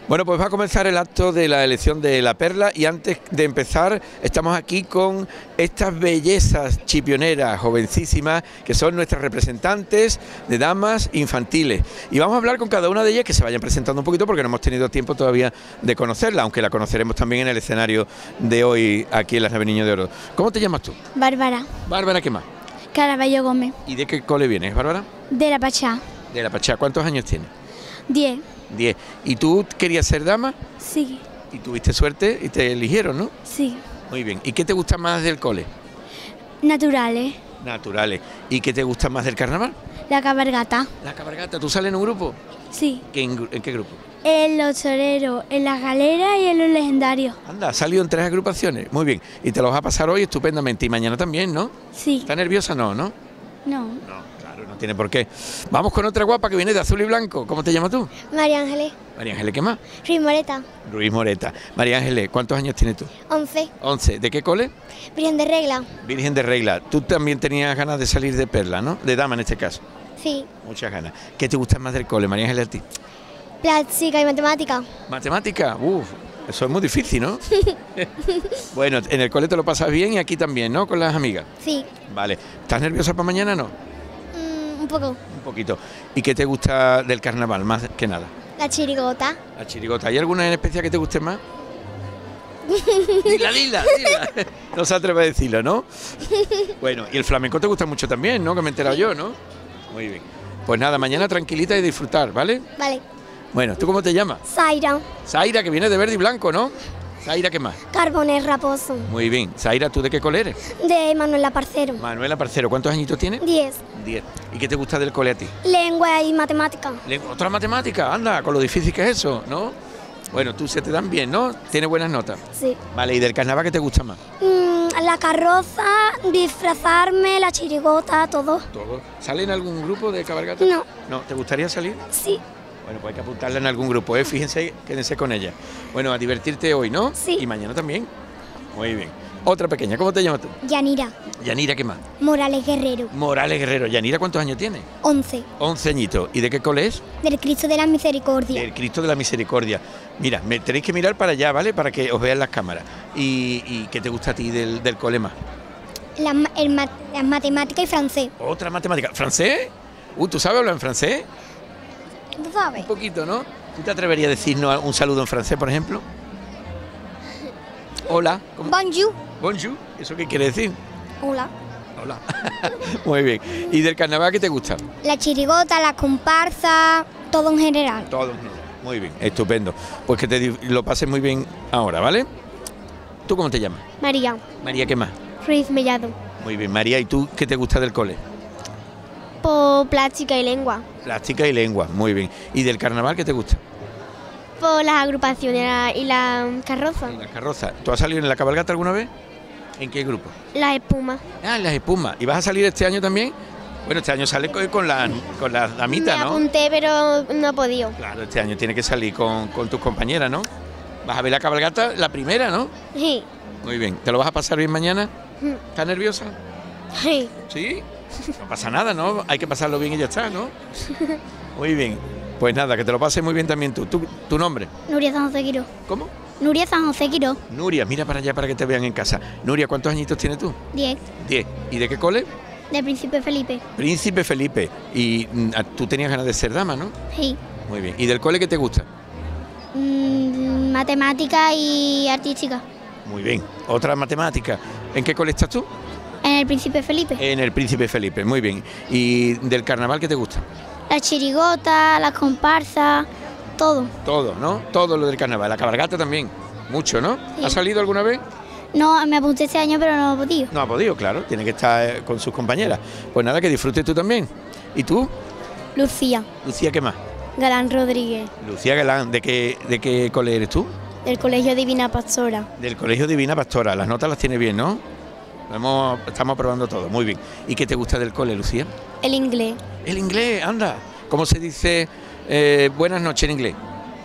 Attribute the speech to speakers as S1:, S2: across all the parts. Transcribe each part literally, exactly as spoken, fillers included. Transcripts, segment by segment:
S1: Bueno, pues va a comenzar el acto de la elección de la perla y antes de empezar estamos aquí con estas bellezas chipioneras, jovencísimas, que son nuestras representantes de damas infantiles. Y vamos a hablar con cada una de ellas, que se vayan presentando un poquito porque no hemos tenido tiempo todavía de conocerla, aunque la conoceremos también en el escenario de hoy aquí en las Nave Niño de Oro. ¿Cómo te llamas tú?
S2: Bárbara.
S1: Bárbara, ¿qué más?
S2: Caraballo Gómez.
S1: ¿Y de qué cole vienes, Bárbara?
S2: De la Pachá.
S1: De la Pachá. ¿Cuántos años tienes?
S2: Diez.
S1: Diez. ¿Y tú querías ser dama?
S2: Sí.
S1: Y tuviste suerte y te eligieron, ¿no?
S2: Sí.
S1: Muy bien. ¿Y qué te gusta más del cole?
S2: Naturales.
S1: Naturales. ¿Y qué te gusta más del carnaval?
S2: La cabalgata.
S1: La cabalgata. ¿Tú sales en un grupo?
S2: Sí.
S1: ¿Qué, en, ¿En qué grupo?
S2: En los toreros, en las galeras y en los legendarios.
S1: Anda, has salido en tres agrupaciones. Muy bien. Y te lo vas a pasar hoy estupendamente. Y mañana también, ¿no?
S2: Sí.
S1: ¿Estás nerviosa? No, ¿no?
S2: No.
S1: No, claro, no tiene por qué. Vamos con otra guapa que viene de azul y blanco. ¿Cómo te llamas tú?
S2: María Ángeles.
S1: María Ángeles, ¿qué más?
S2: Ruiz Moreta.
S1: Ruiz Moreta. María Ángeles, ¿cuántos años tienes tú?
S2: Once.
S1: Once. ¿De qué cole?
S2: Virgen de Regla.
S1: Virgen de Regla. Tú también tenías ganas de salir de perla, ¿no? De dama en este caso.
S2: Sí.
S1: Muchas ganas. ¿Qué te gusta más del cole, María Ángeles, a ti?
S2: Plástica y matemática.
S1: Matemática. Uf, eso es muy difícil, ¿no? Bueno, en el cole te lo pasas bien y aquí también, ¿no? Con las amigas.
S2: Sí.
S1: Vale. ¿Estás nerviosa para mañana, no?
S2: Mm, un poco.
S1: Un poquito. ¿Y qué te gusta del carnaval, más que nada?
S2: La chirigota.
S1: La chirigota. ¿Hay alguna en especial que te guste más? Dila, dila, dila. No se atreve a decirlo, ¿no? Bueno, y el flamenco te gusta mucho también, ¿no? Que me he enterado yo, ¿no? Muy bien. Pues nada, mañana tranquilita y disfrutar, ¿vale?
S2: Vale.
S1: Bueno, ¿tú cómo te llamas?
S2: Zaira.
S1: Zaira, que viene de verde y blanco, ¿no? Zaira, ¿qué más?
S2: Carbones Raposo.
S1: Muy bien. Zaira, ¿tú de qué cole eres?
S2: De Manuela Parcero.
S1: Manuela Parcero, ¿cuántos añitos tienes?
S2: Diez.
S1: Diez. ¿Y qué te gusta del cole a ti?
S2: Lengua y matemática.
S1: Le- Otra matemática, anda, con lo difícil que es eso, ¿no? Bueno, tú se te dan bien, ¿no? Tienes buenas notas.
S2: Sí.
S1: Vale, ¿y del carnaval qué te gusta más?
S2: Mm, la carroza, disfrazarme, la chirigota, todo.
S1: Todo. ¿Sale en algún grupo de cabalgata?
S2: No.
S1: No, ¿te gustaría salir?
S2: Sí.
S1: Bueno, pues hay que apuntarla en algún grupo, ¿eh? Fíjense, quédense con ella. Bueno, a divertirte hoy, ¿no?
S2: Sí.
S1: Y mañana también. Muy bien. Otra pequeña, ¿cómo te llamas tú?
S2: Yanira.
S1: Yanira, ¿qué más?
S2: Morales Guerrero.
S1: Morales Guerrero. Yanira, ¿cuántos años tiene?
S2: Once.
S1: Once añitos. ¿Y de qué cole es?
S2: Del Cristo de la Misericordia.
S1: Del Cristo de la Misericordia. Mira, me tenéis que mirar para allá, ¿vale? Para que os vean las cámaras. ¿Y, y qué te gusta a ti del, del cole más?
S2: La, ma- el ma- la matemática y francés.
S1: Otra matemática. ¿Francés? Uh, ¿tú sabes hablar en francés?
S2: ¿Tú sabes?
S1: Un poquito, ¿no? ¿Tú te atreverías a decirnos un saludo en francés, por ejemplo? Hola. ¿Cómo?
S2: Bonjour.
S1: Bonjour. ¿Eso qué quiere decir?
S2: Hola.
S1: Hola. Muy bien. ¿Y del carnaval qué te gusta?
S2: La chirigota, la comparsa, todo en general.
S1: Todo. Muy bien. Estupendo. Pues que te di- lo pases muy bien ahora, ¿vale? ¿Tú cómo te llamas?
S2: María.
S1: María, ¿qué más?
S2: Ruiz Mellado.
S1: Muy bien. María, ¿y tú qué te gusta del cole?
S2: Por plástica y lengua.
S1: Plástica y lengua. Muy bien. ¿Y del carnaval qué te gusta?
S2: Por las agrupaciones y la carroza.
S1: Y la carroza. ¿Tú has salido en la cabalgata alguna vez? ¿En qué grupo?
S2: La espuma.
S1: Ah, en las espumas. ¿Y vas a salir este año también? Bueno, este año sale co- con las con las damitas,
S2: Me
S1: ¿no?
S2: apunté, pero no he podido.
S1: Claro, este año tiene que salir con, con tus compañeras, ¿no? Vas a ver la cabalgata, la primera, ¿no?
S2: Sí.
S1: Muy bien. ¿Te lo vas a pasar bien mañana?
S2: Mm.
S1: ¿Estás nerviosa?
S2: Sí.
S1: ¿Sí? No pasa nada, ¿no? Hay que pasarlo bien y ya está, ¿no? Muy bien. Pues nada, que te lo pases muy bien también tú. ¿Tu, tu nombre?
S2: Nuria San José Quiró.
S1: ¿Cómo?
S2: Nuria San José Quiró.
S1: Nuria, mira para allá para que te vean en casa. Nuria, ¿cuántos añitos tienes tú?
S2: Diez.
S1: Diez. ¿Y de qué cole?
S2: De Príncipe Felipe.
S1: Príncipe Felipe. Y mm, a- tú tenías ganas de ser dama, ¿no?
S2: Sí.
S1: Muy bien. ¿Y del cole qué te gusta?
S2: Mm, matemática y artística.
S1: Muy bien. Otra matemática. ¿En qué cole estás tú?
S2: En el Príncipe Felipe.
S1: En el Príncipe Felipe. Muy bien. ¿Y del carnaval qué te gusta?
S2: La chirigota, la comparsa, todo.
S1: Todo, ¿no? Todo lo del carnaval. La cabalgata también. Mucho, ¿no?
S2: Sí.
S1: ¿Ha salido alguna vez?
S2: No, me apunté este año, pero no he podido.
S1: No ha podido, claro. Tiene que estar eh, con sus compañeras. Pues nada, que disfrutes tú también. ¿Y tú?
S2: Lucía.
S1: Lucía, ¿qué más?
S2: Galán Rodríguez.
S1: Lucía Galán. ¿De qué, de qué cole eres tú?
S2: Del Colegio Divina Pastora.
S1: Del Colegio Divina Pastora. Las notas las tiene bien, ¿no? Lo hemos- estamos probando todo. Muy bien. ¿Y qué te gusta del cole, Lucía?
S2: El inglés.
S1: El inglés, anda. ¿Cómo se dice eh, buenas noches en inglés?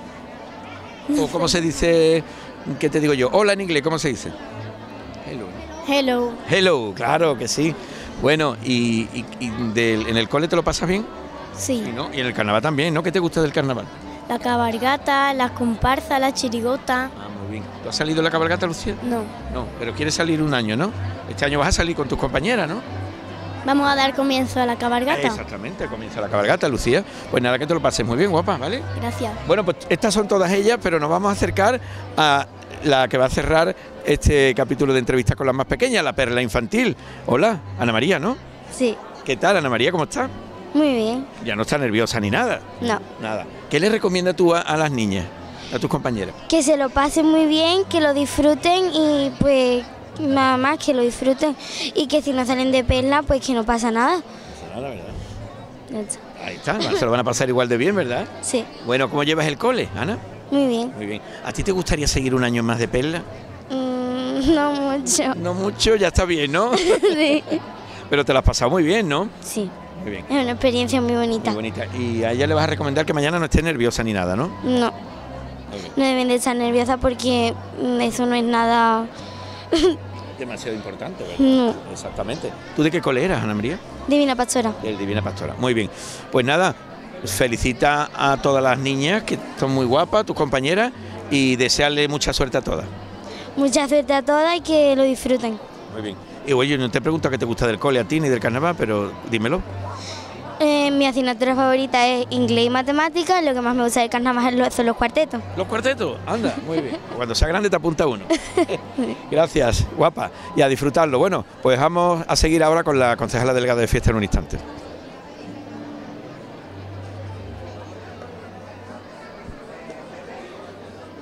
S1: ¿O cómo se dice, qué te digo yo? Hola en inglés, ¿cómo se dice? Hello.
S2: Hello.
S1: Hello, claro que sí. Bueno, ¿y, y- y del- en el cole te lo pasas bien?
S2: Sí.
S1: Sí, ¿no? Y en el carnaval también, ¿no? ¿Qué te gusta del carnaval?
S3: La cabalgata, las comparsas, la chirigota.
S1: Ah, muy bien. ¿Tú has salido en la cabalgata, Lucía?
S3: No.
S1: No, pero quieres salir un año, ¿no? Este año vas a salir con tus compañeras, ¿no?
S3: Vamos a dar comienzo a la cabalgata.
S1: Exactamente, comienza la cabalgata, Lucía. Pues nada, que te lo pases muy bien, guapa, ¿vale?
S3: Gracias.
S1: Bueno, pues estas son todas ellas, pero nos vamos a acercar a la que va a cerrar este capítulo de entrevista con las más pequeñas, la perla infantil. Hola, Ana María, ¿no?
S2: Sí,
S1: ¿Qué tal, Ana María? ¿Cómo estás?
S2: muy bien.
S1: Ya no está nerviosa ni nada.
S2: No.
S1: Nada. ¿Qué le recomiendas tú a, a las niñas, a tus compañeras?
S2: Que se lo pasen muy bien, que lo disfruten y pues nada más que lo disfruten. Y que si no salen de perla, pues que no pasa nada.
S1: Nada, ¿verdad?
S2: Ya está.
S1: Ahí está, se lo van a pasar igual de bien, ¿verdad?
S2: Sí,
S1: Bueno, ¿cómo llevas el cole, Ana?
S2: muy bien.
S1: Muy bien. ¿A ti te gustaría seguir un año más de perla?
S2: Mm, no mucho.
S1: No mucho, ya está bien, ¿no?
S2: Sí.
S1: Pero te lo has pasado muy bien, ¿no?
S2: Sí,
S1: Muy bien.
S2: es una experiencia muy bonita.
S1: Muy bonita. Y a ella le vas a recomendar que mañana no esté nerviosa ni nada, ¿no?
S2: No,
S1: Muy bien.
S2: no deben de estar nerviosas porque mm, eso no es nada.
S1: Demasiado importante, ¿verdad?
S2: No.
S1: Exactamente. ¿Tú de qué cole eras, Ana María?
S2: Divina Pastora.
S1: Del Divina Pastora. Muy bien. Pues nada, felicita a todas las niñas que son muy guapas, tus compañeras, y desearle mucha suerte a todas.
S2: Mucha suerte a todas y que lo disfruten.
S1: Muy bien. Y oye, no te pregunto qué te gusta del cole a ti ni del carnaval, pero dímelo.
S2: Eh, mi asignatura favorita es inglés y matemáticas. Lo que más me gusta del carnaval es lo- son los cuartetos.
S1: Los cuartetos, anda, muy bien. Cuando sea grande te apunta uno. Gracias, guapa. Y a disfrutarlo. Bueno, pues vamos a seguir ahora con la concejala delegada de fiesta en un instante.